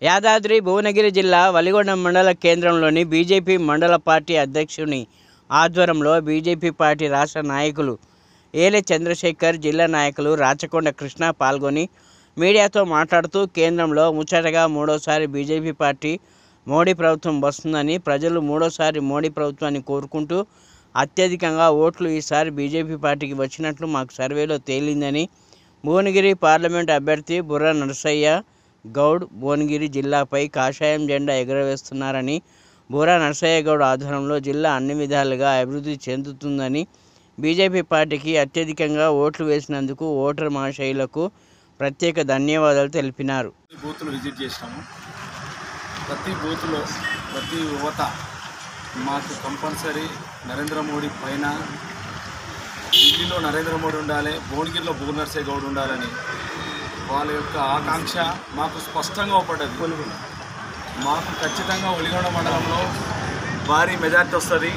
యాదాద్రి భువనగిరి జిల్లా వలిగొండ మండల కేంద్రంలోని బీజేపీ మండల పార్టీ అధ్యక్షుని ఆధ్వర్యంలో బీజేపీ పార్టీ రాష్ట్ర నాయకులు ఏలే చంద్రశేఖర్, జిల్లా నాయకులు రాచకొండ కృష్ణ పాల్గొని మీడియాతో మాట్లాడుతూ కేంద్రంలో ముచ్చటగా మూడోసారి బీజేపీ పార్టీ మోడీ ప్రభుత్వం వస్తుందని, ప్రజలు మూడోసారి మోడీ ప్రభుత్వాన్ని కోరుకుంటూ అత్యధికంగా ఓట్లు ఈసారి బీజేపీ పార్టీకి వచ్చినట్లు మాకు సర్వేలో తేలిందని, భువనగిరి పార్లమెంట్ అభ్యర్థి బుర్రా నరసయ్య గౌడ్ భువనగిరి జిల్లాపై కాషాయం జెండా ఎగురవేస్తున్నారని, బుర్రా నరసయ్య గౌడ్ ఆధ్వర్యంలో జిల్లా అన్ని విధాలుగా అభివృద్ధి చెందుతుందని, బీజేపీ పార్టీకి అత్యధికంగా ఓట్లు వేసినందుకు ఓటర్ మహాశయులకు ప్రత్యేక ధన్యవాదాలు తెలిపినారు. బూతులు విజిట్ చేసినాము. ప్రతి బూత్లో ప్రతి యువత మాకు కంపల్సరీ నరేంద్ర మోడీ పైన, ఢిల్లీలో నరేంద్ర మోడీ ఉండాలి, భువనగిరిలో బుర్రా నరసయ్య గౌడ్ ఉండాలని వాళ్ళ యొక్క ఆకాంక్ష మాకు స్పష్టంగా ఉపడ్డది. మాకు ఖచ్చితంగా ఒలిగొండ మండలంలో భారీ మెజార్టీ వస్తుంది.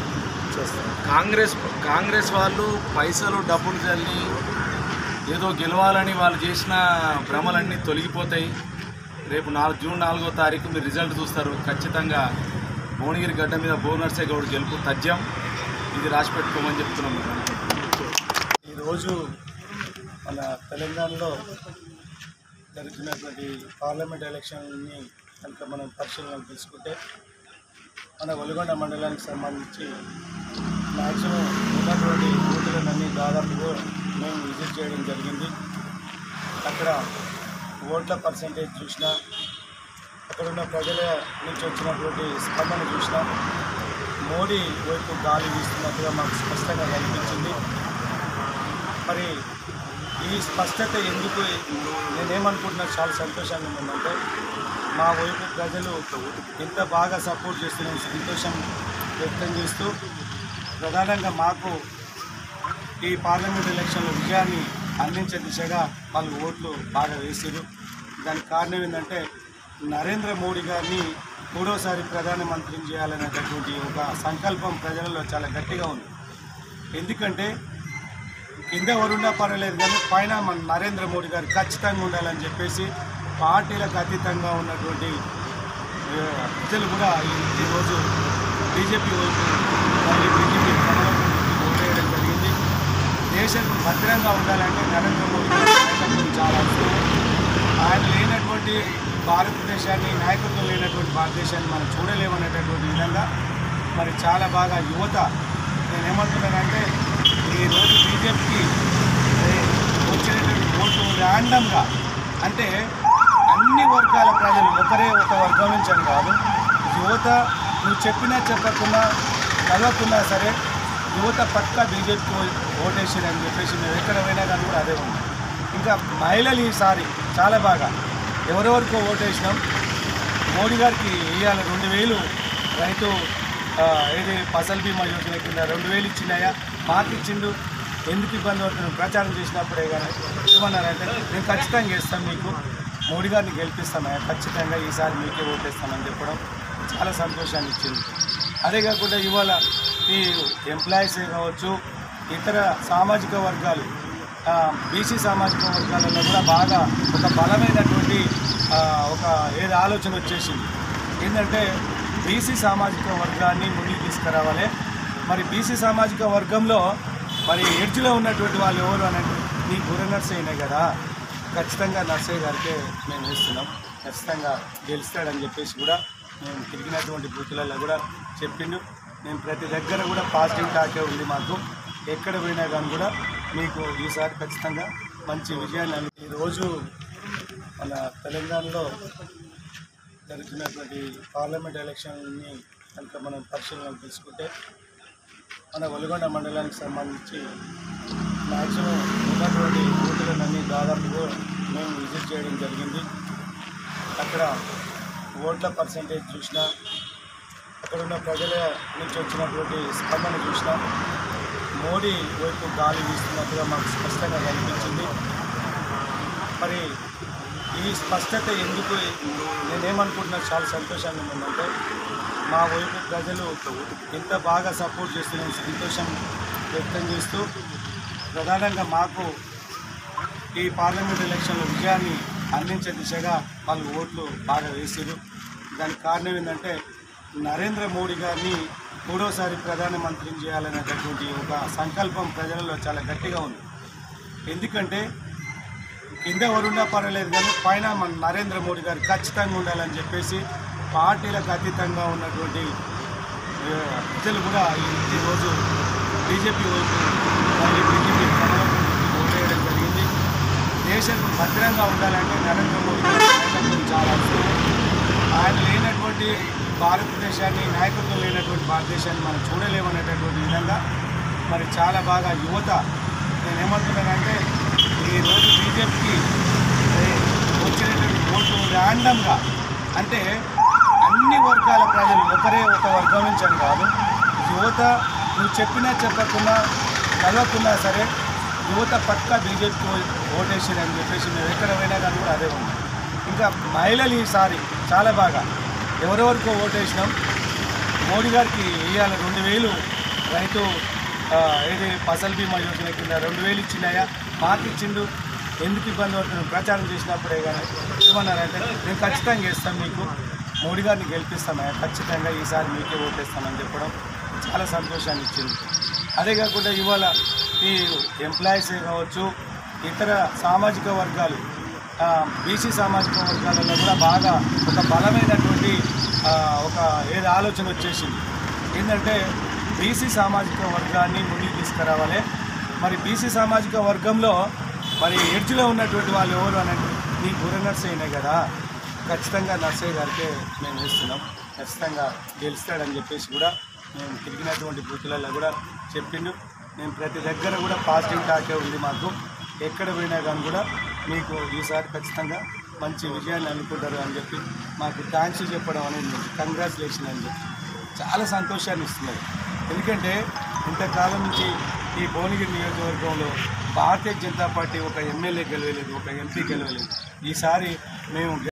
కాంగ్రెస్ వాళ్ళు పైసలు డబ్బులు చల్లి ఏదో గెలవాలని వాళ్ళు చేసిన భ్రమలన్నీ తొలగిపోతాయి. రేపు జూన్ 4వ తారీఖు మీరు రిజల్ట్ చూస్తారు. ఖచ్చితంగా భువనగిరి గడ్డ మీద బుర్రా నరసయ్య గౌడ్ గెలుపు తథ్యం. ఇది రాసి పెట్టుకోమని చెప్తున్నాం. ఈరోజు మన తెలంగాణలో జరుగుతున్నటువంటి పార్లమెంట్ ఎలక్షన్ని కనుక మనం పరిశీలన తీసుకుంటే మన ఒలిగొండ మండలానికి సంబంధించి మ్యాక్సిమం ఉన్నటువంటి బూతులన్నీ దాదాపుగా మేము విజిట్ చేయడం జరిగింది. అక్కడ ఓట్ల పర్సంటేజ్ చూసినా, అక్కడున్న ప్రజల నుంచి వచ్చినటువంటి స్పందన చూసినా మోడీ వైపు గాలి వీస్తున్నట్టుగా మాకు స్పష్టంగా కనిపించింది. మరి ఈ స్పష్టత ఎందుకు, నేనేమనుకుంటున్నా చాలా సంతోషంగా ఉందంటే, మా వైపు ప్రజలు ఎంత బాగా సపోర్ట్ చేస్తున్న సంతోషం వ్యక్తం చేస్తూ ప్రధానంగా మాకు ఈ పార్లమెంట్ ఎలక్షన్లో విజయాన్ని అందించే దిశగా వాళ్ళు ఓట్లు బాగా వేసారు. దానికి కారణం ఏంటంటే నరేంద్ర మోడీ గారిని మూడోసారి ప్రధానమంత్రిని చేయాలనేటటువంటి ఒక సంకల్పం ప్రజలలో చాలా గట్టిగా ఉంది. ఎందుకంటే కింద ఎవరున్నా పర్వాలేదు కానీ పైన మన నరేంద్ర మోడీ గారు ఖచ్చితంగా ఉండాలని చెప్పేసి పార్టీలకు అతీతంగా ఉన్నటువంటి ప్రజలు కూడా ఈరోజు బీజేపీ వైపు మళ్ళీ బీజేపీ ఓటేయడం జరిగింది. దేశం భద్రంగా ఉండాలంటే నరేంద్ర మోడీ గారి నాయకత్వం చాలా అవసరం. ఆయన లేనటువంటి భారతదేశాన్ని, నాయకత్వం లేనటువంటి భారతదేశాన్ని మనం చూడలేమనేటటువంటి విధంగా మరి చాలా బాగా యువత, నేనేమంటున్నానంటే ఈరోజు బీజేపీకి వచ్చినటువంటి ఓట్లు ర్యాండమ్గా, అంటే అన్ని వర్గాల ప్రజలు ఒకరే ఒక వర్గం నుంచి అని కాదు, యువత నువ్వు చెప్పినా చెప్పకున్నా చదవకున్నా సరే యువత పక్కా బీజేపీకి ఓటేసారని చెప్పేసి మేము ఎక్కడ పోయినా కానీ కూడా అదే ఉంది. ఇంకా మహిళలు ఈసారి చాలా బాగా ఎవరెవరికో ఓటేసినాం. మోడీ గారికి ఇవాళ 2000 రైతు ఏది ఫసల్ బీమా యోజన కింద 2000 ఇచ్చినాయా, మాకు ఇచ్చిండు, ఎందుకు ఇబ్బంది పడుతున్నాం ప్రచారం చేసినప్పుడే కానీ ఏమన్నారంటే మేము ఖచ్చితంగా చేస్తాం, మీకు మోడీ గారిని గెలిపిస్తామయ్యా, ఖచ్చితంగా ఈసారి మీకే ఓటేస్తామని చెప్పడం చాలా సంతోషాన్ని ఇచ్చింది. అదే కాకుండా ఇవాళ ఈ ఎంప్లాయీసే కావచ్చు, ఇతర సామాజిక వర్గాలు, బీసీ సామాజిక వర్గాలలో కూడా బాగా ఒక బలమైనటువంటి ఒక ఏది ఆలోచన వచ్చేసింది. ఏంటంటే బీసీ సామాజిక వర్గాన్ని ముందుకు తీసుకురావాలి. మరి బీసీ సామాజిక వర్గంలో మరి ఎడ్జ్లో ఉన్నటువంటి వాళ్ళు ఎవరు అని అంటే నీ బుర్రా నరసయ్యనే కదా, ఖచ్చితంగా నరసయ్య గారికే మేము వేస్తున్నాం, ఖచ్చితంగా గెలుస్తాడని చెప్పేసి కూడా మేము తిరిగినటువంటి బూతులలో కూడా చెప్పిండు. నేను ప్రతి దగ్గర కూడా పాజిటివ్ టాకే ఉంది మాకు, ఎక్కడ పోయినా కానీ కూడా మీకు ఈసారి ఖచ్చితంగా మంచి విజయాన్ని. ఈరోజు మన తెలంగాణలో జరుగుతున్నటువంటి పార్లమెంట్ ఎలక్షన్ని కనుక మనం పరిశీలన తీసుకుంటే మన ఒలిగొండ మండలానికి సంబంధించి మ్యాక్సిమం ఉన్నటువంటి బూతులన్నీ దాదాపుగా మేము విజిట్ చేయడం జరిగింది. అక్కడ ఓట్ల పర్సంటేజ్ చూసినా, అక్కడున్న ప్రజల నుంచి వచ్చినటువంటి స్పందన చూసినా మోడీ వైపు గాలి వీస్తున్నట్టుగా మాకు స్పష్టంగా కనిపించింది. మరి ఈ స్పష్టత ఎందుకు, నేనేమనుకుంటున్నా చాలా సంతోషంగా ఉందంటే, మా వైపు ప్రజలు ఎంత బాగా సపోర్ట్ చేస్తున్న సంతోషం వ్యక్తం చేస్తూ ప్రధానంగా మాకు ఈ పార్లమెంట్ ఎలక్షన్లో విజయాన్ని అందించే దిశగా వాళ్ళు ఓట్లు బాగా వేసారు. దానికి కారణం ఏంటంటే నరేంద్ర మోడీ గారిని మూడోసారి ప్రధానమంత్రిని చేయాలనేటటువంటి ఒక సంకల్పం ప్రజలలో చాలా గట్టిగా ఉంది. ఎందుకంటే కింద ఎవరున్నా పర్వాలేదు కానీ పైన మన నరేంద్ర మోడీ గారు ఖచ్చితంగా ఉండాలని చెప్పేసి పార్టీలకు అతీతంగా ఉన్నటువంటి ప్రజలు కూడా ఈరోజు బీజేపీ వైపు మళ్ళీ బీజేపీ ఓటేయడం జరిగింది. దేశం భద్రంగా ఉండాలంటే నరేంద్ర మోడీ గారి నాయకత్వం చాలా అవసరం. ఆయన లేనటువంటి భారతదేశాన్ని, నాయకత్వం లేనటువంటి భారతదేశాన్ని మనం చూడలేమనేటటువంటి విధంగా మరి చాలా బాగా యువత, నేనేమంటున్నానంటే ఈరోజు బీజేపీకి వచ్చినటువంటి ఓట్లు ర్యాండమ్గా, అంటే అన్ని వర్గాల ప్రజలు ఒకరే ఒక వర్గం నుంచి అని కాదు, యువత నువ్వు చెప్పినా చెప్పకున్నా చదవకున్నా సరే యువత పక్కా బీజేపీకి ఓటేసారని చెప్పేసి మేము ఎక్కడ పోయినా కానీ కూడా అదే ఉంది. ఇంకా మహిళలు ఈసారి చాలా బాగా ఎవరెవరికో ఓటేసినాం. మోడీ గారికి ఇవాళ 2000 రైతు ఏది ఫసల్ బీమా యోజన కింద 2000 ఇచ్చినాయా, మాకు ఇచ్చిండు, ఎందుకు ఇబ్బంది పడుతున్నాం ప్రచారం చేసినప్పుడే కానీ ఏమన్నారంటే మేము ఖచ్చితంగా ఇస్తాం, మీకు మోడీ గారిని గెలిపిస్తామయ్యా, ఖచ్చితంగా ఈసారి మీకే ఓటేస్తామని చెప్పడం చాలా సంతోషాన్ని ఇచ్చింది. అదే కాకుండా ఇవాళ ఈ ఎంప్లాయీసే కావచ్చు, ఇతర సామాజిక వర్గాలు, బీసీ సామాజిక వర్గాలలో కూడా బాగా ఒక బలమైనటువంటి ఒక ఏది ఆలోచన వచ్చేసింది. ఏంటంటే బీసీ సామాజిక వర్గాన్ని ముందుకు తీసుకురావాలి. మరి బీసీ సామాజిక వర్గంలో మరి ఎడ్జ్లో ఉన్నటువంటి వాళ్ళు ఎవరు అని అంటే నీ గుర నర్సయ్యనే కదా, ఖచ్చితంగా నర్సయ్య గారికే మేము వేస్తున్నాం, ఖచ్చితంగా గెలుస్తాడని చెప్పేసి కూడా మేము తిరిగినటువంటి బూతులలో కూడా చెప్పిండు. మేము ప్రతి దగ్గర కూడా పాజిటివ్ టాకే ఉంది మాకు, ఎక్కడ పోయినా కానీ కూడా మీకు ఈసారి ఖచ్చితంగా మంచి విజయాన్ని అనుకుంటారు అని చెప్పి మాకు థ్యాంక్స్ చెప్పడం అనేది, కంగ్రాచులేషన్ అని చెప్పి చాలా సంతోషాన్ని ఇస్తున్నారు. ఎందుకంటే ఇంతకాలం నుంచి ఈ భువనగిరి నియోజకవర్గంలో భారతీయ జనతా పార్టీ ఒక ఎమ్మెల్యే గెలవలేదు, ఒక ఎంపీ గెలవలేదు. ఈసారి మేము